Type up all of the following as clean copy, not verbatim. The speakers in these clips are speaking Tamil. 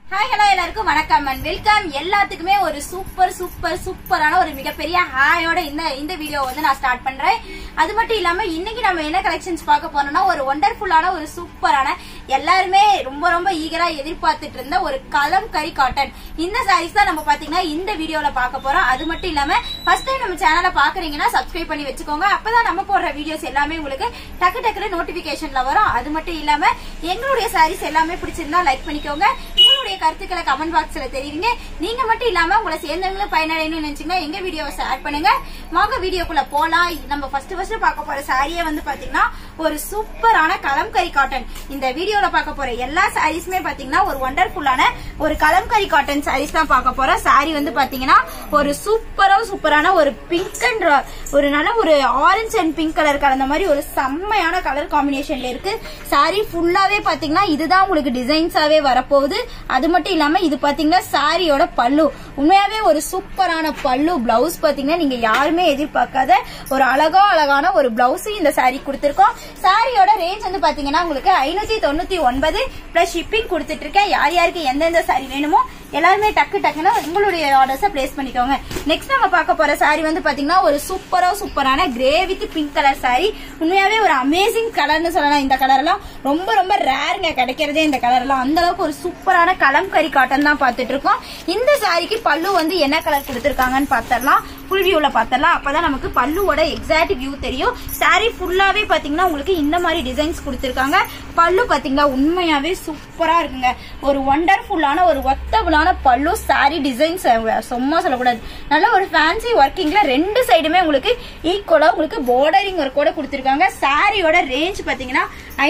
Hi, hello, எல்லாருக்கும் வணக்கம் and welcome. எல்லாத்துக்குமே ஒரு சூப்பரான ஒரு மிகப்பெரிய ஹாயோட இந்த வீடியோ வந்து நான் ஸ்டார்ட் பண்றேன். அது மட்டும் இல்லாம இன்னைக்கு நம்ம என்ன கலெக்ஷன்ஸ் பார்க்க போறோம்னா ஒரு வண்டர்ஃபுல்லான ஒரு சூப்பரான எல்லாருமே ரொம்ப ஈகரா எதிர்பார்த்துட்டு இருந்த ஒரு கலம்கரி காட்டன் இந்த சாரீஸ் தான் நம்ம பாத்தீங்கன்னா இந்த வீடியோல பார்க்க போறோம். அது மட்டும் இல்லாம ஃபர்ஸ்ட் டைம் நம்ம சேனலை பாக்குறீங்கன்னா சப்ஸ்கிரைப் பண்ணி வச்சுக்கோங்க. அப்பதான் நம்ம போடுற வீடியோஸ் எல்லாமே உங்களுக்கு டக்கு நோட்டிபிகேஷன்ல வரும். அது மட்டும் இல்லாம எங்களுடைய சாரீஸ் எல்லாமே பிடிச்சிருந்தா லைக் பண்ணிக்கோங்க. உங்களுடைய கருத்துக்களை கமெண்ட் பாக்ஸ்ல தெரிவிங்க. நீங்க மட்டும் இல்லாம உங்களை சேர்ந்தவங்களும் பயனடையணும்னு நினைச்சீங்கன்னா எங்க வீடியோவை ஷேர் பண்ணுங்க. வாங்க வீடியோக்குள்ள போலாம். நம்ம ஃபர்ஸ்ட் பார்க்க போற சாரியே வந்து பாத்தீங்கன்னா ஒரு சூப்பரான கலம்கரி காட்டன். இந்த வீடியோல பார்க்க போற எல்லா சாரீஸுமே பாத்தீங்கன்னா ஒரு வண்டர்ஃபுல்லான ஒரு கலம்கரி காட்டன் சாரீஸ் தான் பார்க்க போறோம். சாரி வந்து பாத்தீங்கன்னா ஒரு சூப்பரான ஒரு பிங்க் அண்ட் ஒரு நல்ல ஒரு ஆரஞ்சு அண்ட் பிங்க் கலர் கலந்த மாதிரி ஒரு செம்மையான கலர் காம்பினேஷன்ல இருக்கு. சாரி ஃபுல்லாவே பாத்தீங்கன்னா இதுதான் உங்களுக்கு டிசைன்ஸாவே வரப்போகுது. அது மட்டும் இல்லாம இது பாத்தீங்கன்னா சாரியோட பல்லு உண்மையாவே ஒரு சூப்பரான பல்லு. பிளவுஸ் பாத்தீங்கன்னா நீங்க யாருமே எதிர்பார்க்காத ஒரு அழகான ஒரு பிளவுஸ் இந்த சாரி கொடுத்திருக்கோம். சாரியோட ரேஞ்ச் வந்து பாத்தீங்கன்னா உங்களுக்கு 599 பிளஸ் ஷிப்பிங் கொடுத்துட்டு இருக்கேன். யாருக்கு எந்தெந்த சாரி வேணுமோ எல்லாருமே டக்குன்னு உங்களுடைய ஆர்டர்ஸை பிளேஸ் பண்ணிக்கோங்க. நெக்ஸ்ட் நம்ம பார்க்க போற சாரி வந்து பாத்தீங்கன்னா ஒரு சூப்பரான grey with pink colour sari. உண்மையாவே ஒரு அமேசிங் கலர்னு சொல்லலாம். இந்த கலர் எல்லாம் ரொம்ப ரேருங்க கிடைக்கிறதே. இந்த கலர் எல்லாம் அந்த அளவுக்கு ஒரு சூப்பரான கலம்கரி காட்டன் தான் பாத்துட்டு இருக்கோம். இந்த சாரிக்கு பல்லு வந்து என்ன கலர் கொடுத்திருக்காங்கன்னு பாத்திரலாம். ஃபுல் வியூல பாத்திரலாம். அப்பதான் நமக்கு பல்லுவோட எக்ஸாக்ட் வியூ தெரியும். சாரி ஃபுல்லாவே பாத்தீங்கன்னா உங்களுக்கு இந்த மாதிரி டிசைன்ஸ் கொடுத்திருக்காங்க. பல்லு பாத்தீங்கன்னா உண்மையாவே சூப்பரா இருக்குங்க. ஒரு வண்டர்ஃபுல்லான ஒரு ஒத்தபுளான பல்லு. சாரி டிசைன்ஸ் சும்மா சொல்லக்கூடாது. நல்ல ஒரு ஃபேன்சி ஒர்க்கிங்ல ரெண்டு சைடுமே உங்களுக்கு ஈக்குவலா உங்களுக்கு பார்டரிங் ஒர்க் கூட கொடுத்திருக்காங்க. சாரியோட ரேஞ்ச் பாத்தீங்கன்னா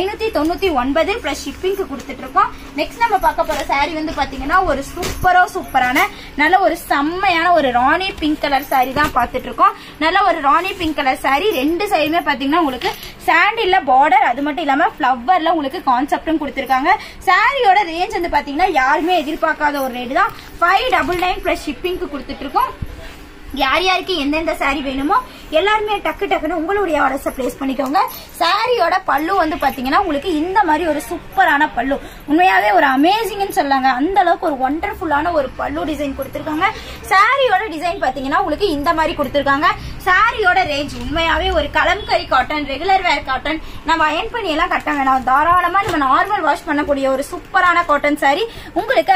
599 பிளஸ் ஷிப்பிங்க்கு கொடுத்துட்டு இருக்கோம். நெக்ஸ்ட் நம்ம பார்க்க போற சாரி வந்து பாத்தீங்கன்னா ஒரு சூப்பரான நல்ல ஒரு செம்மையான ஒரு ராணி பிங்க் கலர் சாரி தான் பாத்துட்டு இருக்கோம். நல்ல ஒரு ராணி பிங்க் கலர் சாரி. ரெண்டு சைடுமே பாத்தீங்கன்னா உங்களுக்கு சாண்டில்ல பார்டர் அது மட்டும் இல்லாம பிளவர்ல உங்களுக்கு கான்செப்டும் கொடுத்திருக்காங்க. சாரியோட ரேஞ்ச் வந்து பாத்தீங்கன்னா யாருமே எதிர்பார்க்காத ஒரு ரேட் தான். 599 பிளஸ் ஷிப்பிங்க்கு கொடுத்துட்டு இருக்கோம். யாருக்கு எந்தெந்த சாரி வேணுமோ எல்லாருமே டக்குன்னு உங்களுடைய ஆர்டர்ஸை பிளேஸ் பண்ணிக்கோங்க. சாரியோட பல்லு வந்து பாத்தீங்கன்னா உங்களுக்கு இந்த மாதிரி ஒரு சூப்பரான பல்லு. உண்மையாவே ஒரு அமேசிங்னு சொல்லாங்க. அந்த அளவுக்கு ஒரு வண்டர்ஃபுல்லான ஒரு பல்லு டிசைன் கொடுத்திருக்காங்க. சாரியோட டிசைன் பாத்தீங்கன்னா உங்களுக்கு இந்த மாதிரி கொடுத்திருக்காங்க. சாரியோட ரேஞ்ச் உண்மையாவே ஒரு kalamkari cotton regular wear cotton. நம்ம அயன் பண்ணி எல்லாம் கட்ட வேணாம். தாராளமா நம்ம நார்மல் வாஷ் பண்ணக்கூடிய ஒரு சூப்பரான காட்டன் சாரி உங்களுக்கு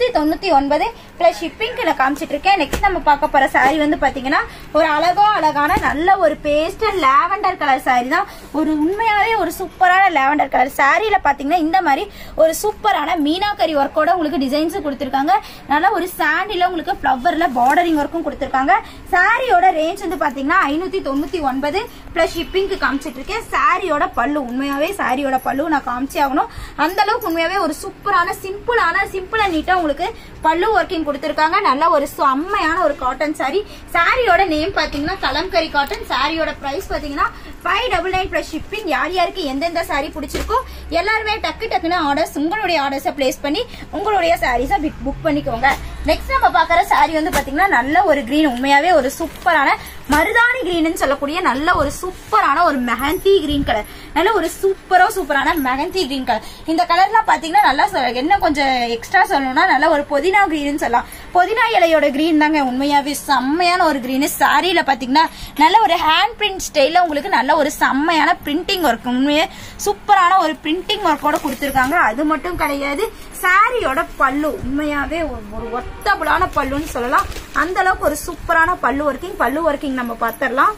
599 பிளஸ் ஷிப்பிங்க்கு நான் காமிச்சிட்டு இருக்கேன். நெக்ஸ்ட் நம்ம பார்க்க போற சாரி வந்து பாத்தீங்கன்னா ஒரு அழகான நல்ல ஒரு பேஸ்டல் லாவெண்டர் கலர் சாரி தான். ஒரு உண்மையாவே ஒரு சூப்பரான லாவெண்டர் கலர் சாரியில பாத்தீங்கன்னா இந்த மாதிரி ஒரு சூப்பரான மீனாக்கரி ஒர்க்கோட உங்களுக்கு டிசைன்ஸ் கொடுத்திருக்காங்க. நல்ல ஒரு சாண்டில உங்களுக்கு பிளவர்ல பார்டரிங் ஒர்க்கும் கொடுத்திருக்காங்க. சாரியோட ரேஞ்ச் வந்து பாத்தீங்கன்னா 599 பிளஸ் ஷிப்பிங்க்கு காமிச்சிட்டு இருக்கேன். சாரியோட பல்லு உண்மையாவே சாரியோட பல்லு நான் காமிச்சே ஆகணும். அந்த அளவுக்கு உண்மையாவே ஒரு சூப்பரான சிம்பிள் அண்ட் நீட்டா உங்களுக்கு பல்லு ஒர்க்கிங் கொடுத்திருக்காங்க. நல்ல ஒரு செம்மையான ஒரு காட்டன் சாரி. சாரியோட நேம் பாத்தீங்கன்னா கலம்கரி காட்டன். சாரியோட பிரைஸ் பாத்தீங்கன்னா 599 பிளஸ் ஷிப்பிங். யாருக்கு எந்தெந்த சாரி பிடிச்சிருக்கோ எல்லாருமே டக்குன்னு ஆர்டர்ஸ் உங்களுடைய ஆர்டர்ஸை பிளேஸ் பண்ணி உங்களுடைய சாரீஸை புக் பண்ணிக்கோங்க. நெக்ஸ்ட் நம்ம பாக்குற சாரி வந்து பாத்தீங்கன்னா நல்ல ஒரு கிரீன். உண்மையாவே ஒரு சூப்பரான மருதாணி கிரீன் சொல்லக்கூடிய நல்ல ஒரு சூப்பரான ஒரு மெஹந்தி கிரீன் கலர். நல்ல ஒரு சூப்பரான மெஹந்தி கிரீன் கலர். இந்த கலர்லாம் பாத்தீங்கன்னா நல்லா என்ன கொஞ்சம் எக்ஸ்ட்ரா சொல்லணும்னா நல்ல ஒரு புதினா கிரீன் சொல்லலாம். புதினா இலையோட கிரீன் தாங்க. உண்மையாவே செம்மையான ஒரு கிரீன். சாரியில பாத்தீங்கன்னா நல்ல ஒரு ஹேண்ட் பிரிண்ட் ஸ்டைல உங்களுக்கு நல்ல ஒரு செம்மையான பிரிண்டிங் ஒர்க். உண்மையே சூப்பரான ஒரு பிரிண்டிங் ஒர்க்கோட கொடுத்திருக்காங்க. அது மட்டும் கிடையாது சாரியோட பல்லு உண்மையாவே ஒரு ஒத்தபுளான பல்லுன்னு சொல்லலாம். அந்த அளவுக்கு ஒரு சூப்பரான பல்லு ஒர்க்கிங் நம்ம பாத்திரலாம்.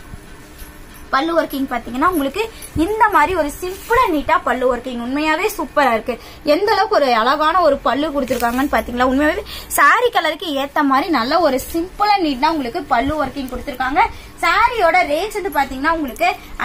பல்லு ஒர்க்கிங் பாத்தீங்கன்னா உங்களுக்கு இந்த மாதிரி ஒரு சிம்பிள் அண்ட் நீட்டா பல்லு ஒர்க்கிங் உண்மையாவே சூப்பரா இருக்கு. எந்த அளவுக்கு ஒரு அழகான ஒரு பல்லு கொடுத்திருக்காங்கன்னு பாத்தீங்களா. உண்மையாவே சாரி கலருக்கு ஏத்த மாதிரி நல்ல ஒரு சிம்பிள் அண்ட் நீட்டா உங்களுக்கு பல்லு ஒர்க்கிங் கொடுத்திருக்காங்க. சாரியோட ரேஞ்ச் வந்து பாத்தீங்கன்னா உங்களுக்கு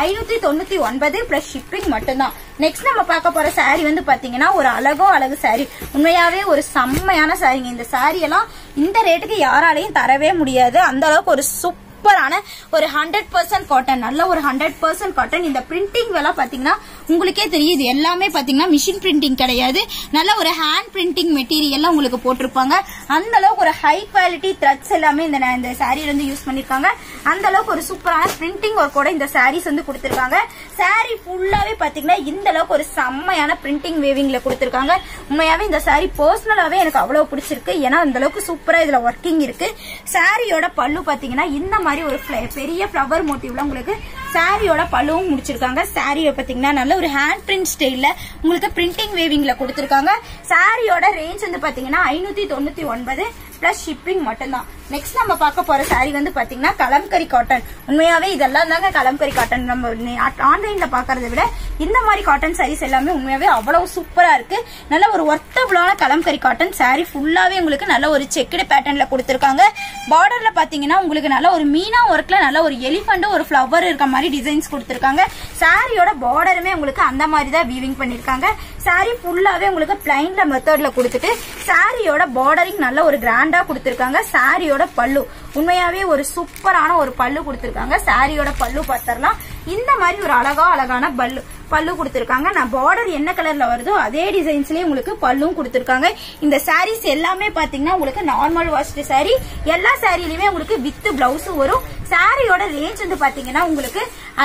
599 பிளஸ் ஷிப்பிங் மட்டும்தான். நெக்ஸ்ட் நம்ம பார்க்க போற சாரி வந்து பாத்தீங்கன்னா ஒரு அழகு சாரி. உண்மையாவே ஒரு செம்மையான சாரிங்க. இந்த சாரி எல்லாம் இந்த ரேட்டுக்கு யாராலையும் தரவே முடியாது. அந்த அளவுக்கு ஒரு சூப்பரான ஒரு 100% காட்டன், நல்ல ஒரு 100% காட்டன். இந்த பிரிண்டிங் வேலை பாத்தீங்கன்னா உங்களுக்கே தெரியும், இது எல்லாமே பாத்தீங்கன்னா மிஷின் பிரிண்டிங் கிடையாது, நல்ல ஒரு ஹேண்ட் பிரிண்டிங் மெட்டீரியல் உங்களுக்கு போட்டிருப்பாங்க. அந்த அளவுக்கு ஒரு ஹை குவாலிட்டி த்ரெட்ஸ் எல்லாமே இந்த சாரீல இருந்து யூஸ் பண்ணிருக்காங்க. அந்த அளவுக்கு ஒரு சூப்பரான பிரிண்டிங் ஒர்க்கோட இந்த சாரீஸ் வந்து கொடுத்திருக்காங்க. சாரீ ஃபுல்லாவே பாத்தீங்கன்னா இந்த அளவுக்கு ஒரு செம்மையான பிரிண்டிங் வேவிங்ல கொடுத்திருக்காங்க. உண்மையாவே இந்த சாரீ பர்சனலாவே எனக்கு அவ்வளவு பிடிச்சிருக்கு. ஏன்னா அந்த அளவுக்கு சூப்பரா இதுல ஒர்க்கிங் இருக்கு. சாரியோட பல்லு பாத்தீங்கன்னா இந்த மாதிரி ஒரு பெரிய ஃபிளவர் மோட்டிவ்ல உங்களுக்கு சாரியோட பல்லுவும் முடிச்சிருக்காங்க. சாரியை பாத்தீங்கன்னா நல்ல ஒரு ஹேண்ட் பிரிண்ட் ஸ்டைல்ல உங்களுக்கு பிரிண்டிங் வேவிங்ல கொடுத்திருக்காங்க. சாரியோட ரேஞ்ச் வந்து பாத்தீங்கன்னா 599 பிளஸ் ஷிப்பிங் மட்டும்தான். நெக்ஸ்ட் நம்ம பார்க்க போற சாரி வந்து பாத்தீங்கன்னா கலம்கரி காட்டன். உண்மையாவே இதெல்லாம் தாங்க கலம்கரி காட்டன். நம்ம ஆன்லைன்ல பாக்குறதை விட இந்த மாதிரி காட்டன் சாரீஸ் எல்லாமே உண்மையாவே அவ்வளவு சூப்பரா இருக்கு. நல்ல ஒரு ஒர்த்தபிளான கலம்கரி காட்டன் சாரி ஃபுல்லாவே உங்களுக்கு நல்ல ஒரு செக்குடு பேட்டர்ன்ல கொடுத்திருக்காங்க. பார்டர்ல பாத்தீங்கன்னா உங்களுக்கு நல்ல ஒரு மீனா ஒர்க்ல நல்ல ஒரு எலிஃபண்ட் ஒரு ஃபிளவர் இருக்க மாதிரி டிசைன்ஸ் கொடுத்திருக்காங்க. சாரியோட பார்டருமே உங்களுக்கு அந்த மாதிரி தான் வீவிங் பண்ணிருக்காங்க. சாரி ஃபுல்லாவே உங்களுக்கு பிளைன்ல மெத்தட்ல கொடுத்துட்டு சாரியோட பார்டரிங் நல்ல ஒரு கிராண்டா கொடுத்திருக்காங்க. சாரியோட பல்லு உண்மையாவே ஒரு சூப்பரான ஒரு பல்லு கொடுத்திருக்காங்க. சாரியோட பல்லு பார்த்தரலாம் இந்த மாதிரி ஒரு அழகான பல்லு கொடுத்திருக்காங்க. நான் பார்டர் என்ன கலர்ல வருதோ அதே டிசைன்ஸ்லயே உங்களுக்கு பல்லும் கொடுத்திருக்காங்க. இந்த சாரீஸ் எல்லாமே பாத்தீங்கன்னா உங்களுக்கு நார்மல் வாஷ்டு சாரி. எல்லா சாரிலுமே உங்களுக்கு வித் பிளவுஸ் வரும். சாரியோட ரேஞ்ச் வந்து பாத்தீங்கன்னா உங்களுக்கு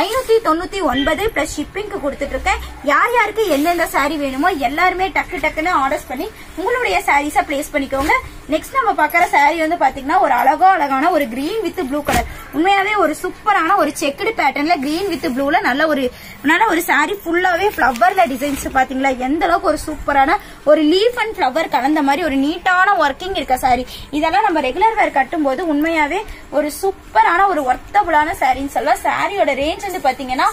599 பிளஸ் ஷிப்பிங்க்கு கொடுத்துட்டு இருக்கேன். யார் யாருக்கு எந்தெந்த சாரி வேணுமோ எல்லாருமே டக்குன்னு ஆர்டர்ஸ் பண்ணி உங்களுடைய சாரீஸ பிளேஸ் பண்ணிக்கோங்க. நெக்ஸ்ட் நம்ம பாக்குற சாரி வந்து பாத்தீங்கன்னா ஒரு அழகான ஒரு கிரீன் வித் ப்ளூ கலர். உண்மையாவே ஒரு சூப்பரான ஒரு செக்குடு பேட்டர்ன்ல கிரீன் வித் ப்ளூல நல்ல ஒரு சாரி ஃபுல்லாவே ஃபிளவர்ல டிசைன்ஸ் பாத்தீங்களா எந்த அளவுக்கு ஒரு சூப்பரான ஒரு லீஃப் அண்ட் ஃபிளவர் கலந்த மாதிரி ஒரு நீட்டான ஒர்க்கிங் இருக்க சாரி. இதெல்லாம் நம்ம ரெகுலர் வேர் கட்டும் போது உண்மையாவே ஒரு சூப்பரான ஒரு ஒர்த்தபிளான சாரின்னு சொல்லலாம். சாரியோட ரேஞ்ச் வந்து பாத்தீங்கன்னா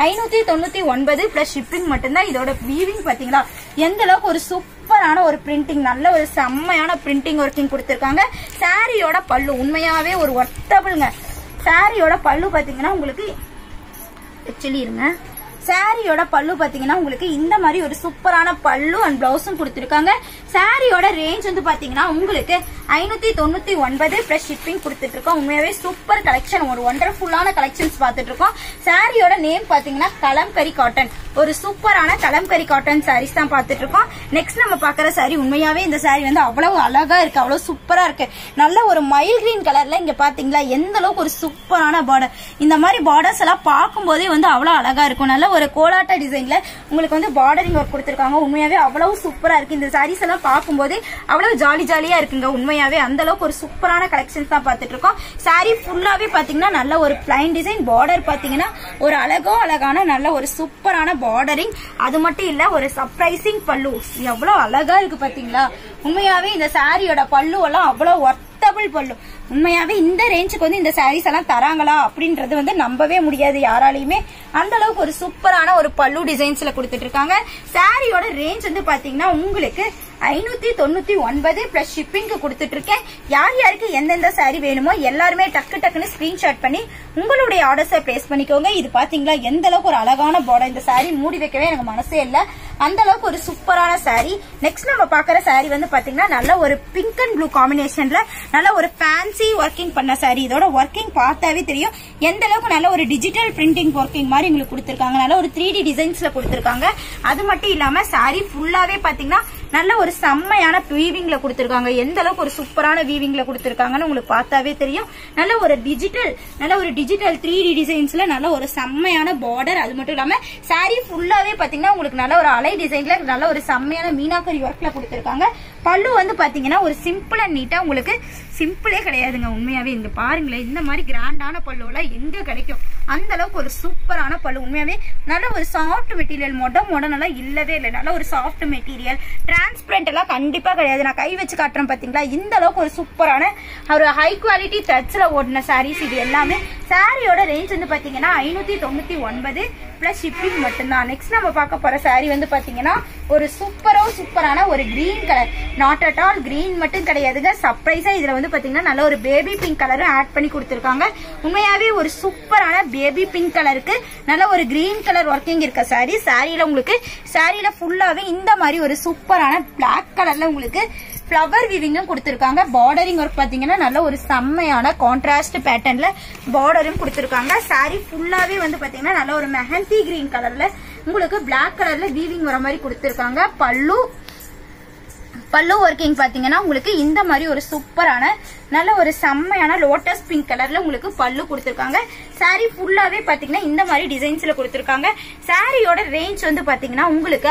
599 பிளஸ் ஷிப்பிங் மட்டும்தான். இதோட வீவிங் பாத்தீங்களா எந்த அளவுக்கு ஒரு சூப்பரான ஒரு பிரிண்டிங் நல்ல ஒரு செம்மையான பிரிண்டிங் ஒர்க்கிங் கொடுத்திருக்காங்க. சாரியோட பல்லு உண்மையாவே ஒரு ஒர்த்தபிள்ங்க. சாரியோட பல்லு பாத்தீங்கன்னா உங்களுக்கு சாரியோட பல்லு பாத்தீங்கன்னா உங்களுக்கு இந்த மாதிரி ஒரு சூப்பரான பல்லு அண்ட் பிளவுஸும் கொடுத்திருக்காங்க. சாரியோட ரேஞ்ச் வந்து பாத்தீங்கன்னா உங்களுக்கு 599 பிளஸ் ஷிப்பிங் கொடுத்துட்டு இருக்கோம். உண்மையாவே சூப்பர் கலெக்ஷன், ஒரு ஒண்டர்ஃபுல்லான கலெக்ஷன்ஸ் பாத்துட்டு இருக்கோம். சாரியோட நேம் பாத்தீங்கன்னா கலம்கரி காட்டன். ஒரு சூப்பரான கலம்கரி காட்டன் சாரீஸ் தான் பாத்துட்டு இருக்கோம். நெக்ஸ்ட் நம்ம பாக்குற சாரி உண்மையாவே இந்த சாரி வந்து அவ்வளவு அழகா இருக்கு, அவ்வளவு சூப்பரா இருக்கு. நல்ல ஒரு மயில் கிரீன் கலர்ல இங்க பாத்தீங்களா எந்த அளவுக்கு ஒரு சூப்பரான பார்டர். இந்த மாதிரி பார்டர்ஸ் எல்லாம் பார்க்கும் போதே வந்து அவ்வளவு அழகா இருக்கும். நல்ல ஒரு கோலாட்ட டிசைன்ல உங்களுக்கு வந்து பார்டரிங் ஒர்க் கொடுத்திருக்காங்க. உண்மையாவே அவ்வளவு சூப்பரா இருக்கு. இந்த சாரீஸ் எல்லாம் பார்க்கும் போதே அவ்வளவு ஜாலியா இருக்குங்க. உண்மையாவே அந்த அளவுக்கு ஒரு சூப்பரான கலெக்ஷன்ஸ் தான் பாத்துட்டு இருக்கோம். சாரி ஃபுல்லாவே பாத்தீங்கன்னா நல்ல ஒரு பிளைன் டிசைன். பார்டர் பாத்தீங்கன்னா ஒரு அழகான நல்ல ஒரு சூப்பரான பார்டரிங். அது மட்டும் இல்ல ஒரு சர்ப்ரைசிங் பல்லு எவ்வளவு அழகா இருக்கு பாத்தீங்களா. உண்மையாவே இந்த சாரியோட பல்லு எல்லாம் அவ்வளவு ஒர்த்தபிள் பல்லு. உண்மையாவே இந்த ரேஞ்சுக்கு வந்து இந்த சாரீஸ் எல்லாம் தராங்களா அப்படின்றது வந்து நம்பவே முடியாது யாராலையுமே. அந்த அளவுக்கு ஒரு சூப்பரான ஒரு பல்லு டிசைன்ஸ்ல கொடுத்துட்டு இருக்காங்க. சாரியோட ரேஞ்ச் வந்து பாத்தீங்கன்னா உங்களுக்கு 599 பிளஸ் ஷிப்பிங்க்கு கொடுத்துட்டு இருக்கேன். யார் யாருக்கு எந்தெந்த சாரி வேணுமோ எல்லாருமே டக்குன்னு ஸ்கிரீன்ஷாட் பண்ணி உங்களுடைய ஆர்டர்ஸை பிளேஸ் பண்ணிக்கோங்க. இது பாத்தீங்களா எந்த அளவுக்கு ஒரு அழகான பார்டர். இந்த சாரி மூடி வைக்கவே எனக்கு மனசே இல்ல, அந்த அளவுக்கு ஒரு சூப்பரான சாரி. நெக்ஸ்ட் நம்ம பாக்குற சாரி வந்து பாத்தீங்கன்னா நல்ல ஒரு பிங்க் அண்ட் ப்ளூ காம்பினேஷன்ல நல்ல ஒரு ஃபேன்சி ஒர்க்கிங் பண்ண சாரி. இதோட ஒர்க்கிங் பார்த்தாவே தெரியும் எந்த அளவுக்கு நல்ல ஒரு டிஜிட்டல் பிரிண்டிங் ஒர்க்கிங் மாதிரி உங்களுக்கு கொடுத்திருக்காங்க. நல்ல ஒரு 3D டிசைன்ஸ்ல கொடுத்திருக்காங்க. அது மட்டும் இல்லாம சாரி ஃபுல்லாவே பாத்தீங்கன்னா நல்ல ஒரு செம்மையான வீவிங்ல கொடுத்திருக்காங்க. எந்த அளவுக்கு ஒரு சூப்பரான வீவிங்ல கொடுத்திருக்காங்கன்னு உங்களுக்கு பார்த்தாவே தெரியும். நல்ல ஒரு டிஜிட்டல் 3D டிசைன்ஸ்ல நல்ல ஒரு செம்மையான பார்டர். அது மட்டும் இல்லாம சாரி ஃபுல்லாவே பாத்தீங்கன்னா உங்களுக்கு நல்ல ஒரு அலை டிசைன்ல நல்ல ஒரு செம்மையான மீனாக்கரி ஒர்க்ல கொடுத்திருக்காங்க. பல்லு வந்து பாத்தீங்கன்னா ஒரு சிம்பிள் அண்ட் நீட்டா, உங்களுக்கு சிம்பிளே கிடையாதுங்க. உண்மையாவே இங்க பாருங்களேன், இந்த மாதிரி கிராண்டான பல்லுவெல்லாம் எங்க கிடைக்கும். அந்த அளவுக்கு ஒரு சூப்பரான பல்லு. உண்மையாவே நல்ல ஒரு சாஃப்ட் மெட்டீரியல், மொடனெல்லாம் இல்லவே இல்லை. நல்ல ஒரு சாஃப்ட் மெட்டீரியல், டிரான்ஸ்பரண்ட் எல்லாம் கண்டிப்பா கிடையாது. நான் கை வச்சு காட்டுறேன் பாத்தீங்களா, இந்த அளவுக்கு ஒரு சூப்பரான ஒரு ஹை குவாலிட்டி த்ரெட்ஸ்ல ஓடின சாரீஸ் இது எல்லாமே. சாரியோட ரேஞ்ச் வந்து பாத்தீங்கன்னா 599 பிளஸ் ஷிப்பிங் மட்டும்தான். நெக்ஸ்ட் நம்ம பார்க்க போற சாரி வந்து பாத்தீங்கன்னா ஒரு சூப்பரான ஒரு green colour. Not at all green மட்டும் கிடையாதுங்க, சர்ப்ரைஸா இதுல வந்து பாத்தீங்கன்னா நல்ல ஒரு பேபி பிங்க் கலரும் ஆட் பண்ணி கொடுத்திருக்காங்க. உண்மையாவே ஒரு சூப்பரான பேபி பிங்க் கலருக்கு நல்ல ஒரு கிரீன் கலர் ஒர்க்கிங் இருக்க சாரி. சாரியில உங்களுக்கு சாரியில ஃபுல்லாவே இந்த மாதிரி ஒரு சூப்பரான பிளாக் கலர்ல உங்களுக்கு ஃப்ளவர் வீவிங்கும் கொடுத்திருக்காங்க. பார்டரிங் ஒர்க் பாத்தீங்கன்னா நல்ல ஒரு செம்மையான கான்ட்ராஸ்ட் பேட்டர்ன்ல பார்டரும் கொடுத்திருக்காங்க. சாரி ஃபுல்லாவே வந்து பாத்தீங்கன்னா நல்ல ஒரு மெஹந்தி கிரீன் கலர்ல உங்களுக்கு பிளாக் கலர்ல வீவிங் வர மாதிரி கொடுத்திருக்காங்க. பல்லு ஒர்க்கிங் பாத்தீங்கன்னா உங்களுக்கு இந்த மாதிரி ஒரு சூப்பரான நல்ல ஒரு செம்மையான லோட்டஸ் பிங்க் கலர்ல உங்களுக்கு பல்லு கொடுத்திருக்காங்க. சாரி ஃபுல்லாவே பாத்தீங்கன்னா இந்த மாதிரி டிசைன்ஸ்ல கொடுத்திருக்காங்க. சாரியோட ரேஞ்ச் வந்து பாத்தீங்கன்னா உங்களுக்கு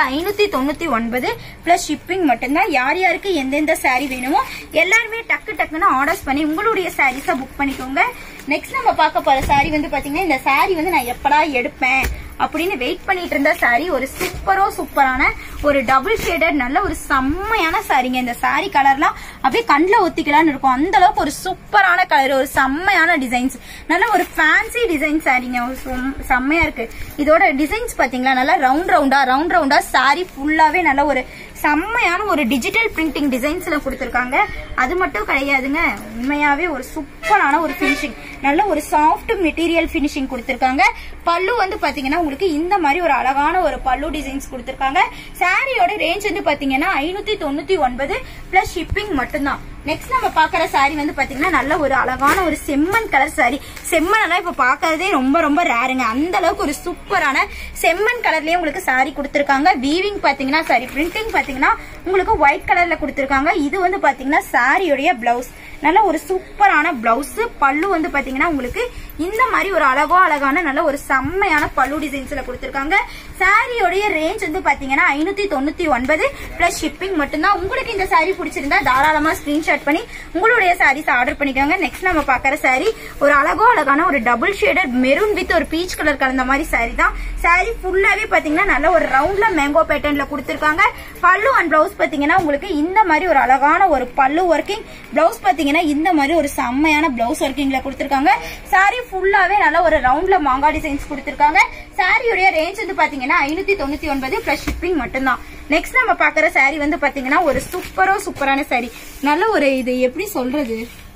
599 பிளஸ் ஷிப்பிங் மட்டும்தான். யார் யாருக்கு எந்தெந்த சாரி வேணுமோ எல்லாருமே டக்குன்னு ஆர்டர்ஸ் பண்ணி உங்களுடைய சாரீஸை புக் பண்ணிக்கோங்க. நெக்ஸ்ட் நம்ம பார்க்க போற சாரி வந்து பாத்தீங்கன்னா இந்த சாரி வந்து நான் எப்படா எடுப்பேன் அப்படின்னு வெயிட் பண்ணிட்டு இருந்த சாரி. ஒரு சூப்பரான ஒரு டபுள் ஷேடட் நல்ல ஒரு செம்மையான சாரிங்க. இந்த சாரி கலர்லாம் அப்படியே கண்ணில் ஒத்திக்கலான்னு இருக்கும், அந்த அளவுக்கு ஒரு சூப்பரான கலர், ஒரு செம்மையான டிசைன்ஸ், நல்ல ஒரு ஃபேன்சி டிசைன் சாரிங்க. செம்மையா இருக்கு. இதோட டிசைன்ஸ் பாத்தீங்களா நல்லா ரவுண்ட் ரவுண்டா சாரி ஃபுல்லாவே நல்ல ஒரு செம்மையான ஒரு டிஜிட்டல் பிரிண்டிங் டிசைன்ஸ்ல கொடுத்திருக்காங்க. அது மட்டும் கிடையாதுங்க, உண்மையாவே ஒரு சூப்பரான ஒரு பினிஷிங், நல்ல ஒரு சாஃப்ட் மெட்டீரியல் பினிஷிங் கொடுத்திருக்காங்க. பல்லு வந்து பாத்தீங்கன்னா உங்களுக்கு இந்த மாதிரி ஒரு அழகான ஒரு பல்லு டிசைன்ஸ் கொடுத்திருக்காங்க. சாரியோட ரேஞ்ச் வந்து பாத்தீங்கன்னா 599 பிளஸ் ஷிப்பிங் மட்டும்தான். நெக்ஸ்ட் நம்ம பாக்குற சாரி வந்து பாத்தீங்கன்னா நல்ல ஒரு அழகான ஒரு செம்மண் கலர் சாரி. செம்மன் எல்லாம் இப்ப பாக்குறதே ரொம்ப ரேருங்க. அந்த அளவுக்கு ஒரு சூப்பரான செம்மண் கலர்லயே உங்களுக்கு சாரி கொடுத்திருக்காங்க. வீவிங் பாத்தீங்கன்னா சாரி பிரிண்டிங் பாத்தீங்கன்னா உங்களுக்கு ஒயிட் கலர்ல கொடுத்திருக்காங்க. இது வந்து பாத்தீங்கன்னா சாரியோடைய பிளவுஸ், நல்ல ஒரு சூப்பரான பிளவுஸ். பல்லு வந்து பாத்தீங்கன்னா உங்களுக்கு இந்த மாதிரி ஒரு அழகான நல்ல ஒரு செம்மையான பல்லு டிசைன்ஸ்ல கொடுத்திருக்காங்க. சாரியோடைய ரேஞ்ச் வந்து பாத்தீங்கன்னா 599 பிளஸ் ஷிப்பிங் மட்டும்தான். உங்களுக்கு இந்த சாரி பிடிச்சிருந்தா தாராளமா ஸ்கிரீன்ஷாட் பண்ணி உங்களுடைய சாரீஸ் ஆர்டர் பண்ணிக்கோங்க. நெக்ஸ்ட் நம்ம பாக்குற சாரி ஒரு அழகான ஒரு டபுள் ஷேடட் மெரூன் வித் ஒரு பீச் கலர் கலந்த மாதிரி சாரி தான். சாரி ஃபுல்லாவே பாத்தீங்கன்னா நல்ல ஒரு ரவுண்ட்ல மேங்கோ பேட்டர்ன்ல கொடுத்திருக்காங்க. பல்லு அண்ட் பிளவுஸ் பாத்தீங்கன்னா உங்களுக்கு இந்த மாதிரி ஒரு அழகான ஒரு பல்லு ஒர்க்கிங், பிளவுஸ் பாத்தீங்கன்னா இந்த மாதிரி ஒரு செம்மையான பிளவுஸ் ஒர்க்கிங்ல கொடுத்திருக்காங்க. சாரி ஃபுல்லாவே நல்ல ஒரு ரவுண்ட்ல மாங்கா டிசைன்ஸ் கொடுத்திருக்காங்க. சாரியோட ரேஞ்ச் வந்து பாத்தீங்கன்னா 599 பிளஸ் ஷிப்பிங் மட்டும்தான். நெக்ஸ்ட் நம்ம பாக்குற சாரி வந்து பாத்தீங்கன்னா ஒரு சூப்பரான சாரி. நல்ல ஒரு இது எப்படி சொல்றது,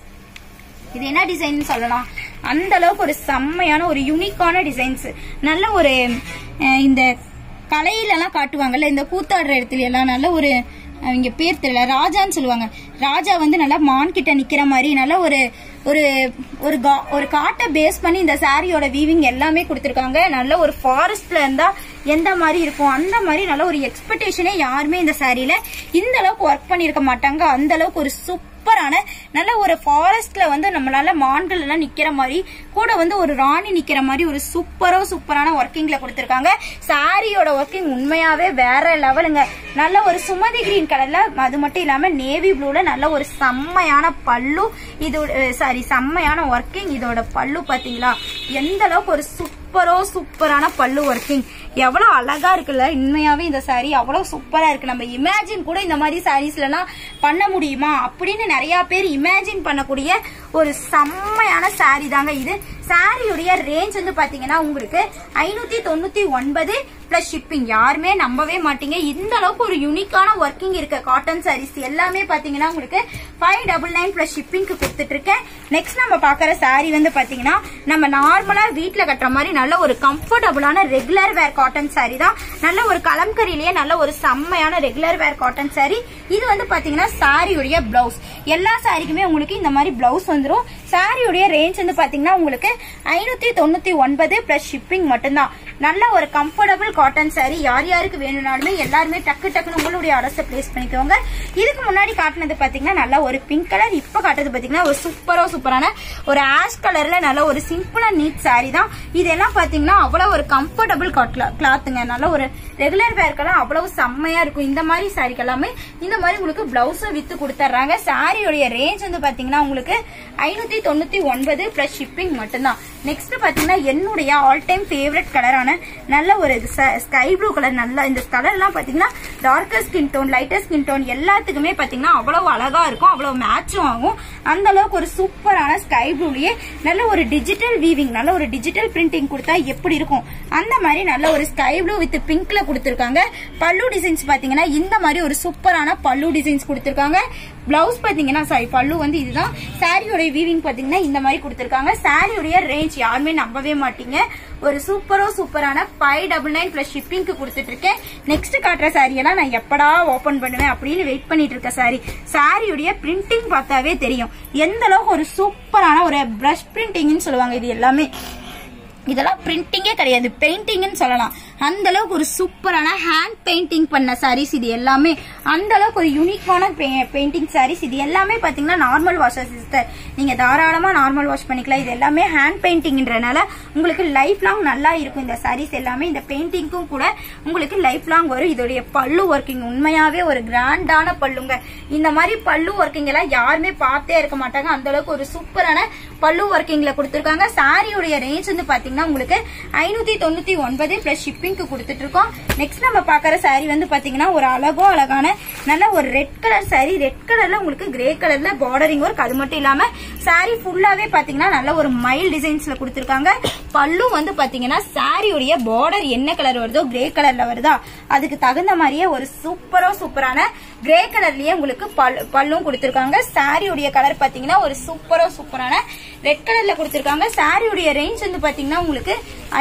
இது என்ன டிசைன் சொல்லலாம், அந்த அளவுக்கு ஒரு செம்மையான ஒரு யூனிக்கான டிசைன்ஸ். நல்ல ஒரு இந்த கலையில எல்லாம் காட்டுவாங்கல்ல, இந்த கூத்தாடுற இடத்துல எல்லாம் நல்ல ஒரு அவங்க பேர் தெரியல, ராஜான்னு சொல்லுவாங்க. ராஜா வந்து நல்லா மான் கிட்ட நிக்கிற மாதிரி நல்ல ஒரு ஒரு காட்டை பேஸ் பண்ணி இந்த சாரியோட வீவிங் எல்லாமே கொடுத்திருக்காங்க. நல்ல ஒரு ஃபாரஸ்ட்ல இருந்தா எந்த மாதிரி இருக்கும் அந்த மாதிரி நல்ல ஒரு எக்ஸ்பெக்டேஷனே யாருமே இந்த சாரியில இந்த அளவுக்கு ஒர்க் பண்ணிருக்க மாட்டாங்க. அந்த அளவுக்கு ஒரு சூப்பரான நல்ல ஒரு ஃபாரஸ்ட்ல வந்து நம்மளால மான்கள் எல்லாம் நிக்கிற மாதிரி, கூட வந்து ஒரு ராணி நிக்கிற மாதிரி ஒரு சூப்பரான ஒர்க்கிங்ல கொடுத்திருக்காங்க. சாரியோட ஒர்க்கிங் உண்மையாவே வேற லெவலுங்க. நல்ல ஒரு சுமதி கிரீன் கலர்ல, அது மட்டும் இல்லாம நேவி ப்ளூல நல்ல ஒரு செம்மையான பல்லு, இது செம்மையான ஒர்க்கிங். இதோட பல்லு பாத்தீங்களா எந்த அளவுக்கு ஒரு சூப்பரான பல்லு ஒர்க்கிங், எவ்வளவு அழகா இருக்குல்ல. உண்மையாவே இந்த சாரி அவ்வளவு சூப்பரா இருக்கு. நம்ம இமேஜின் கூட இந்த மாதிரி சாரீஸ்ல எல்லாம் பண்ண முடியுமா அப்படின்னு நிறைய பேர் இமேஜின் பண்ணக்கூடிய ஒரு செம்மையான சாரி தாங்க இது. சாரியுடைய ரேஞ்ச் வந்து பாத்தீங்கன்னா உங்களுக்கு 599 பிளஸ் ஷிப்பிங். யாருமே நம்பவே மாட்டீங்க, இந்த அளவுக்கு ஒரு யூனிக்கான ஒர்க்கிங் இருக்க காட்டன் சாரீஸ் எல்லாமே பாத்தீங்கன்னா உங்களுக்கு 599 பிளஸ் ஷிப்பிங்க்கு கொடுத்துட்டு இருக்கேன். நெக்ஸ்ட் நம்ம பாக்குற சாரி வந்து பாத்தீங்கன்னா நம்ம நார்மலா வீட்டுல கட்டுற மாதிரி நல்ல ஒரு கம்ஃபர்டபுளான ரெகுலர் வேர் காட்டன் சாரி தான். நல்ல ஒரு கலம்கரியிலேயே நல்ல ஒரு செம்மையான ரெகுலர் வேர் காட்டன் சாரி. இது வந்து பாத்தீங்கன்னா சாரியுடைய பிளவுஸ். எல்லா சாரிக்குமே உங்களுக்கு இந்த மாதிரி பிளவுஸ் வந்துடும். சாரியுடைய ரேஞ்ச் வந்து பாத்தீங்கன்னா உங்களுக்கு 599 பிளஸ் ஷிப்பிங் மட்டும்தான். நல்ல ஒரு கம்ஃபர்டபுள் காட்டன் சாரி. யார் யாருக்கு வேணும்னாலுமே எல்லாருமே டக்குன்னு உங்களுடைய ஆர்டர்ஸை பிளேஸ் பண்ணிக்கோங்க. இதுக்கு முன்னாடி காட்டினது பாத்தீங்கன்னா நல்ல ஒரு பிங்க் கலர், இப்ப காட்டுறது பாத்தீங்கன்னா ஒரு சூப்பரான ஒரு ஆஷ் கலர்ல நல்ல ஒரு சிம்பிள் அண்ட் நீட் சாரி தான். இதெல்லாம் பாத்தீங்கன்னா அவ்வளவு ஒரு கம்ஃபர்டபுள் கிளாத்துங்க. நல்ல ஒரு ரெகுலர் வேர்க்கெல்லாம் அவ்வளவு செம்மையா இருக்கும். இந்த மாதிரி சாரிக்கு எல்லாமே இந்த மாதிரி உங்களுக்கு பிளவுஸும் வித்து கொடுத்துறாங்க. சாரியோடைய ரேஞ்ச் வந்து பாத்தீங்கன்னா உங்களுக்கு 599 பிளஸ் ஷிப்பிங் மட்டும்தான். மட்டும்தான். நெக்ஸ்ட் பாத்தீங்கன்னா என்னுடைய ஆல் டைம் ஃபேவரட் கலரான நல்ல ஒரு ஸ்கை ப்ளூ கலர். நல்லா இந்த கலர் எல்லாம் பாத்தீங்கன்னா darker skin tone, lighter skin tone எல்லாத்துக்குமே பாத்தீங்கன்னா அவ்வளவு அழகா இருக்கும், அவ்வளவு மேட்சும் ஆகும். அந்த அளவுக்கு ஒரு சூப்பரான ஸ்கை ப்ளூலயே நல்ல ஒரு டிஜிட்டல் வீவிங், நல்ல ஒரு டிஜிட்டல் பிரிண்டிங் கொடுத்தா எப்படி இருக்கும் அந்த மாதிரி நல்ல ஒரு ஸ்கை ப்ளூ வித் பிங்க்ல கொடுத்திருக்காங்க. பல்லு டிசைன்ஸ் பாத்தீங்கன்னா இந்த மாதிரி ஒரு சூப்பரான பல்லு டிசைன்ஸ் கொடுத்திருக்காங்க. பிளவுஸ் பாத்தீங்கன்னா பல்லு வந்து இதுதான். சாரியோட வீவிங் பாத்தீங்கன்னா இந்த மாதிரி கொடுத்திருக்காங்க. சாரியோட ரேஞ்ச் யாருமே நம்பவே மாட்டீங்க. ஒரு சூப்பரான 599 பிளஸ் ஷிப்பிங்க்கு கொடுத்துட்டு இருக்கேன். நெக்ஸ்ட் காட்டுற சாரி எல்லாம் நான் எப்படா ஓபன் பண்ணுவேன் அப்படின்னு வெயிட் பண்ணிட்டு இருக்க சாரி. சாரியுடைய பிரிண்டிங் பார்த்தாவே தெரியும் எந்த அளவுக்கு ஒரு சூப்பரான ஒரு பிரஷ் பிரிண்டிங்னு சொல்லுவாங்க. இது எல்லாமே இதெல்லாம் பிரிண்டிங்கே கிடையாது, பெயிண்டிங்னு சொல்லலாம். அந்த அளவுக்கு ஒரு சூப்பரான ஹேண்ட் பெயிண்டிங் பண்ண சாரீஸ் இது எல்லாமே. அந்த அளவுக்கு ஒரு யூனிக்கான பெயிண்டிங் சாரீஸ் இது எல்லாமே பாத்தீங்கன்னா நார்மல் வாஷர் சிஸ்டர், நீங்க தாராளமா நார்மல் வாஷ் பண்ணிக்கலாம். இது எல்லாமே ஹேண்ட் பெயிண்டிங்ன்றனால உங்களுக்கு லைஃப் லாங் நல்லா இருக்கும். இந்த சாரீஸ் எல்லாமே இந்த பெயிண்டிங்கும் கூட உங்களுக்கு லைஃப் லாங் வரும். இதோடைய பல்லு ஒர்க்கிங் உண்மையாவே ஒரு கிராண்டான பல்லுங்க. இந்த மாதிரி பல்லு ஒர்க்கிங் எல்லாம் யாருமே பார்த்தே இருக்க மாட்டாங்க. அந்த அளவுக்கு ஒரு சூப்பரான பல்லு ஒர்க்கிங்ல கொடுத்திருக்காங்க. சாரியோட ரேஞ்ச் வந்து பாத்தீங்கன்னா உங்களுக்கு 599 பிளஸ் ஷிப்பிங்க்கு கொடுத்துட்டு இருக்கோம். நெக்ஸ்ட் நம்ம பாக்குற சாரி வந்து பாத்தீங்கன்னா ஒரு அழகான நல்ல ஒரு ரெட் கலர் சாரி. ரெட் கலர்ல உங்களுக்கு கிரே கலர்ல பார்டரிங் ஒர்க். அது மட்டும் இல்லாம சாரி ஃபுல்லாவே பாத்தீங்கன்னா நல்ல ஒரு மைல் டிசைன்ஸ்ல கொடுத்திருக்காங்க. பல்லு வந்து பாத்தீங்கன்னா சாரியோட பார்டர் என்ன கலர் வருதோ கிரே கலர்ல வருதா அதுக்கு தகுந்த மாதிரியே ஒரு சூப்பரான கிரே கலர்லயே உங்களுக்கு பல்லும் கொடுத்திருக்காங்க. சாரியோட கலர் பாத்தீங்கன்னா ஒரு சூப்பரான ரெட் கலர்ல கொடுத்திருக்காங்க. சாரியோட ரேஞ்ச் வந்து பாத்தீங்கன்னா உங்களுக்கு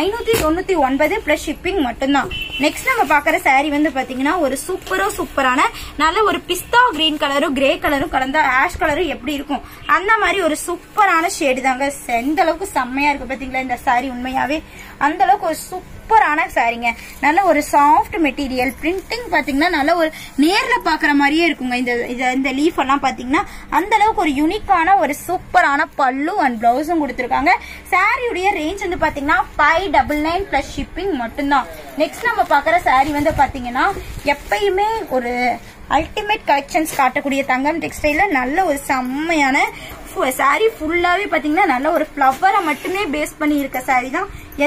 599 பிளஸ் ஷிப்பிங் மட்டும்தான். நெக்ஸ்ட் நம்ம பாக்குற சாரி வந்து பாத்தீங்கன்னா ஒரு சூப்பரான நல்ல ஒரு பிஸ்தா கிரீன் கலரும் கிரே கலரும் கலந்த ஆஷ் கலரும் எப்படி இருக்கும் அந்த மாதிரி ஒரு சூப்பரான ஷேடு தாங்க. எந்த அளவுக்கு செம்மையா இருக்கு பாத்தீங்களா இந்த சாரி. உண்மையாவே அந்த அளவுக்கு ஒரு சூப்பரான சாரிங்க. நல்ல ஒரு சாஃப்ட் மெட்டீரியல். பிரிண்டிங் பாத்தீங்கன்னா நல்ல ஒரு நேர்ல பாக்குற மாதிரியே இருக்குங்க. இந்த லீஃப் எல்லாம் பாத்தீங்கன்னா அந்த அளவுக்கு ஒரு யூனிக்கான ஒரு சூப்பரான பல்லு அண்ட் பிளவுஸும் கொடுத்திருக்காங்க. சாரியுடைய ரேஞ்ச் வந்து பாத்தீங்கன்னா 599 பிளஸ் ஷிப்பிங் மட்டும்தான். நெக்ஸ்ட் நம்ம பாக்குற சாரி வந்து பாத்தீங்கன்னா எப்பயுமே ஒரு அல்டிமேட் கலெக்ஷன்ஸ் காட்டக்கூடிய தங்கம் டெக்ஸ்டைல நல்ல ஒரு செம்மையான சாரி. ஃபுல்லாவே பாத்தீங்கன்னா நல்ல ஒரு ஃபிளவரை மட்டுமே பேஸ் பண்ணி இருக்க சாரி தான்.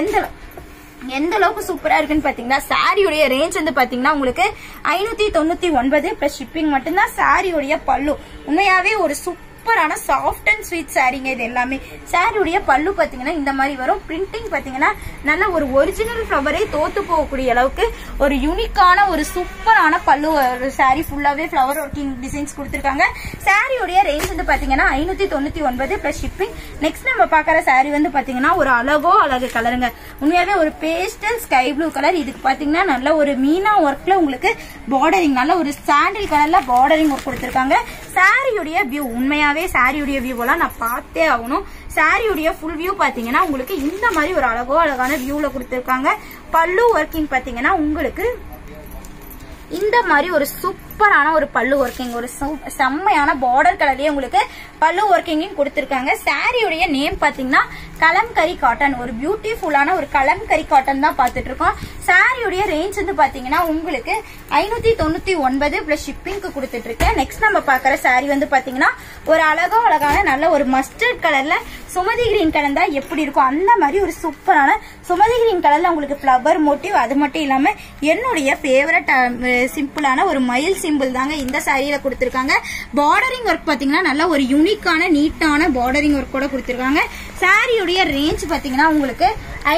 எந்த அளவுக்கு சூப்பரா இருக்குன்னு பாத்தீங்கன்னா சாரியோட ரேஞ்ச் வந்து பாத்தீங்கன்னா உங்களுக்கு 599 பிளஸ் ஷிப்பிங் மட்டும்தான். சாரியோட பல்லு உண்மையாவே ஒரு சூப்பரான சாஃப்ட் அண்ட் ஸ்வீட் சாரிங்க. இது எல்லாமே சாரியோட பல்லு பாத்தீங்கன்னா இந்த மாதிரி வரும். பிரிண்டிங் பாத்தீங்கன்னா நல்ல ஒரு ஒரிஜினல் ஃபிளவரே தோத்து போகக்கூடிய அளவுக்கு ஒரு யூனிக்கான ஒரு சூப்பரான பல்லு. சாரி ஃபுல்லாவே ஃபிளவர் ஒர்க்கிங் டிசைன்ஸ் கொடுத்திருக்காங்க. சாரியோட ரேஞ்ச் வந்து பாத்தீங்கன்னா 599 பிளஸ் ஷிப்பிங். நெக்ஸ்ட் நம்ம பாக்குற சாரி வந்து பாத்தீங்கன்னா ஒரு அழகு கலருங்க. உண்மையாவே ஒரு பேஸ்டல் ஸ்கை ப்ளூ கலர். இதுக்கு பாத்தீங்கன்னா நல்ல ஒரு மீனா ஒர்க்ல உங்களுக்கு பார்டரிங் நல்ல ஒரு சாண்டில் கலர்ல பார்டரிங் ஒர்க் கொடுத்திருக்காங்க. சாரியோட வியூ உண்மையாவே சாரியோட வியூ எல்லாம் நான் பார்த்தே ஆகணும். சாரியோட ஃபுல் வியூ பாத்தீங்கன்னா உங்களுக்கு இந்த மாதிரி ஒரு அழகான வியூல கொடுத்திருக்காங்க. பல்லு ஒர்க்கிங் பாத்தீங்கன்னா உங்களுக்கு இந்த மாதிரி ஒரு சூப்பரான ஒரு பல்லு ஒர்க்கிங், ஒரு செம்மையான பார்டர் கலர்லயே உங்களுக்கு பல்லு ஒர்க்கிங் கொடுத்திருக்காங்க. சாரியோட நேம் பாத்தீங்கன்னா கலம்கரி காட்டன். ஒரு பியூட்டிஃபுல்லான ஒரு கலம்கரி காட்டன் தான் பாத்துட்டு இருக்கோம். சாரியோட ரேஞ்ச் வந்து பாத்தீங்கன்னா உங்களுக்கு 599 பிளஸ் ஷிப்பிங்க்கு கொடுத்துட்டு இருக்கேன். நெக்ஸ்ட் நம்ம பாக்குற சாரி வந்து பாத்தீங்கன்னா ஒரு அழகான நல்ல ஒரு மஸ்டர்ட் கலர்ல சுமதி கிரீன் கலர் தான் எப்படி இருக்கும் அந்த மாதிரி ஒரு சூப்பரான சுமதி கிரீன் கலர்ல உங்களுக்கு ஃபிளவர் மோட்டிவ். அது மட்டும் இல்லாம என்னுடைய ஃபேவரட் சிம்பிளான ஒரு மயில் சிம்பிள் தாங்க இந்த சாரியில கொடுத்திருக்காங்க. பார்டரிங் ஒர்க் பாத்தீங்கன்னா நல்ல ஒரு யூனிக்கான நீட்டான பார்டரிங் ஒர்க் கூட கொடுத்திருக்காங்க. சாரியோட ரேஞ்ச் பாத்தீங்கன்னா உங்களுக்கு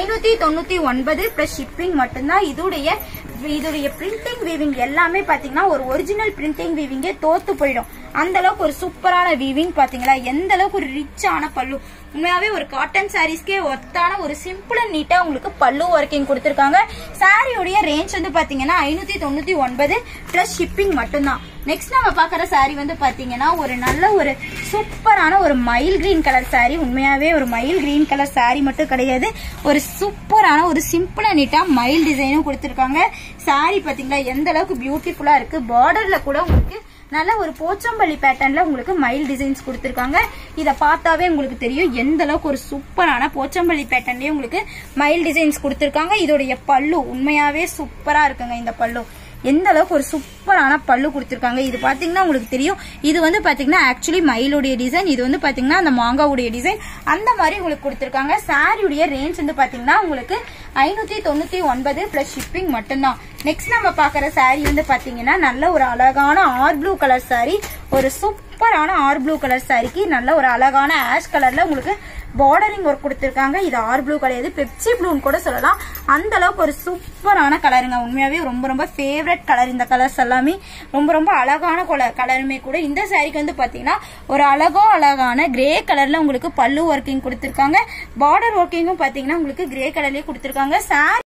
599 பிளஸ் ஷிப்பிங் மட்டும்தான். இதோடைய பிரிண்டிங் வீவிங் எல்லாமே பாத்தீங்கன்னா ஒரு ஒரிஜினல் பிரிண்டிங் வீவிங்கே தோத்து போயிடும். அந்த அளவுக்கு ஒரு சூப்பரான வீவிங் பாத்தீங்களா. எந்த அளவுக்கு ஒரு ரிச்சான பல்லு. உண்மையாவே ஒரு காட்டன் சாரீஸ்க்கே ஒத்தான ஒரு சிம்பிள் அண்ட் நீட்டா உங்களுக்கு பல்லு ஒர்க்கிங் கொடுத்திருக்காங்க. சாரியோட ரேஞ்ச் வந்து பாத்தீங்கன்னா 599 பிளஸ் ஷிப்பிங் மட்டும்தான். நெக்ஸ்ட் நம்ம பாக்குற சாரி வந்து பாத்தீங்கன்னா ஒரு நல்ல ஒரு சூப்பரான ஒரு மயில் கிரீன் கலர் சாரி. உண்மையாவே ஒரு மயில் கிரீன் கலர் சாரி மட்டும் கிடையாது, ஒரு சூப்பரான ஒரு சிம்பிள் அண்ட் நீட்டா மயில் டிசைனும் கொடுத்திருக்காங்க. சாரி பாத்தீங்களா எந்த அளவுக்கு பியூட்டிஃபுல்லா இருக்கு. பார்டர்ல கூட உங்களுக்கு நல்ல ஒரு போச்சம்பள்ளி பேட்டர்ன்ல உங்களுக்கு மயில் டிசைன்ஸ் கொடுத்திருக்காங்க. இத பார்த்தாவே உங்களுக்கு தெரியும் எந்த அளவுக்கு ஒரு சூப்பரான போச்சம்பள்ளி பேட்டர்ன்லயே உங்களுக்கு மயில் டிசைன்ஸ் கொடுத்திருக்காங்க. இதோடைய பல்லு உண்மையாவே சூப்பரா இருக்குங்க. இந்த பல்லு எந்த அளவுக்கு ஒரு சூப்பரான பல்லு கொடுத்திருக்காங்க. இது பாத்தீங்கன்னா உங்களுக்கு தெரியும், இது வந்து பாத்தீங்கன்னா ஆக்சுவலி மயிலுடைய டிசைன், இது வந்து பாத்தீங்கன்னா அந்த மாங்காவுடைய டிசைன், அந்த மாதிரி உங்களுக்கு கொடுத்திருக்காங்க. சாரியுடைய ரேஞ்ச் வந்து பாத்தீங்கன்னா உங்களுக்கு 599 பிளஸ் ஷிப்பிங் மட்டும்தான். நெக்ஸ்ட் நம்ம பாக்குற சாரி வந்து பாத்தீங்கன்னா நல்ல ஒரு அழகான ஆர் ப்ளூ கலர் சாரி, ஒரு சூப்பரான ஆர் ப்ளூ கலர் சாரிக்கு நல்ல ஒரு அழகான ஆஷ் கலர்ல உங்களுக்கு பார்டரிங் ஒர்க் கொடுத்திருக்காங்க. இது ஆர் ப்ளூ கிடையாது, பெப்சி ப்ளூன்னு கூட சொல்லலாம். அந்த அளவுக்கு ஒரு சூப்பரான கலருங்க. உண்மையாவே ரொம்ப ரொம்ப ஃபேவரட் கலர். இந்த கலர்ஸ் எல்லாமே ரொம்ப ரொம்ப அழகான கலருமே கூட. இந்த சாரிக்கு வந்து பாத்தீங்கன்னா ஒரு அழகான கிரே கலர்ல உங்களுக்கு பல்லு ஒர்க்கிங் கொடுத்திருக்காங்க. பார்டர் ஒர்க்கிங்கும் பாத்தீங்கன்னா உங்களுக்கு கிரே கலர்லயே கொடுத்திருக்காங்க. சாரி